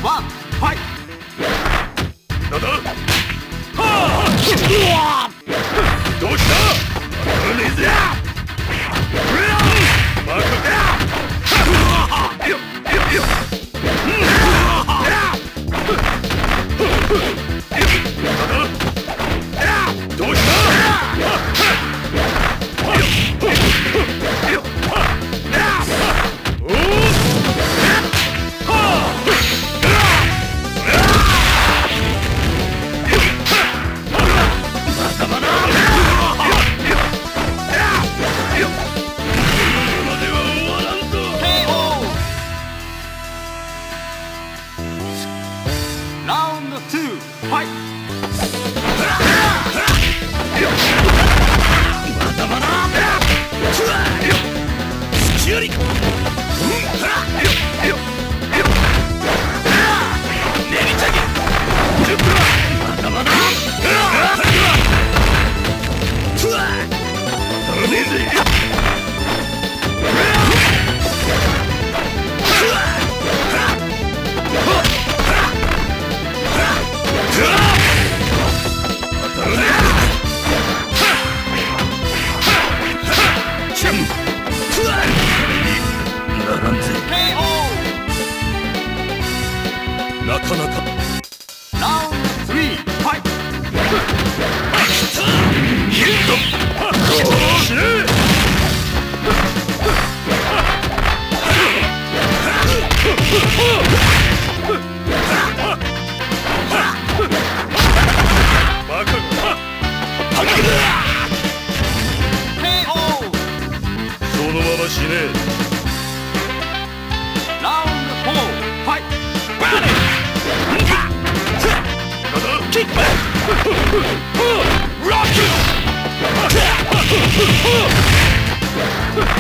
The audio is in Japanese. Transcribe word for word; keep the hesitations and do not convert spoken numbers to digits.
ワンファイト。なんだ。はあ。どうした。ねえぜ。バカか。よっよっよっ。どうした。なかなか。ラウンドスリーファイト。ヒット。死ね。バカが。そのまま死ね。ラウンドフォーファイト。キック。ロック。